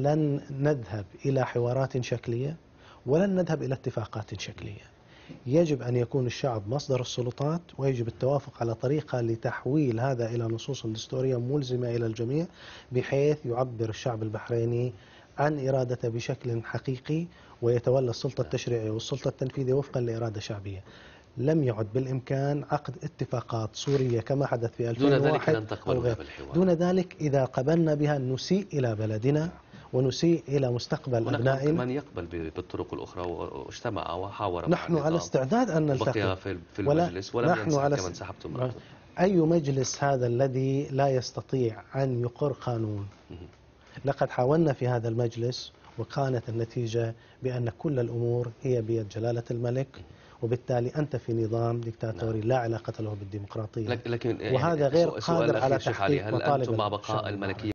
لن نذهب إلى حوارات شكلية ولن نذهب إلى اتفاقات شكلية. يجب أن يكون الشعب مصدر السلطات، ويجب التوافق على طريقة لتحويل هذا إلى نصوص دستورية ملزمة إلى الجميع، بحيث يعبر الشعب البحريني عن إرادته بشكل حقيقي، ويتولى السلطة التشريعية والسلطة التنفيذية وفقا لإرادة شعبية. لم يعد بالإمكان عقد اتفاقات سورية كما حدث في 2001 دون ذلك لن تقبلون بالحوار. دون ذلك إذا قبلنا بها نسيء إلى بلدنا ونسيء إلى مستقبل أبنائنا. من يقبل بالطرق الأخرى واجتمع وحاور مع نحن على استعداد أن نلتقي، بقي في المجلس ولم ينسحب كما انسحبتم رأيكم. أي مجلس هذا الذي لا يستطيع أن يقر قانون؟ لقد حاولنا في هذا المجلس وكانت النتيجة بأن كل الأمور هي بيد جلالة الملك، وبالتالي أنت في نظام ديكتاتوري لا علاقة له بالديمقراطية، لكن وهذا غير قادر على تحقيق هل مطالب أنتم مع بقاء الملكية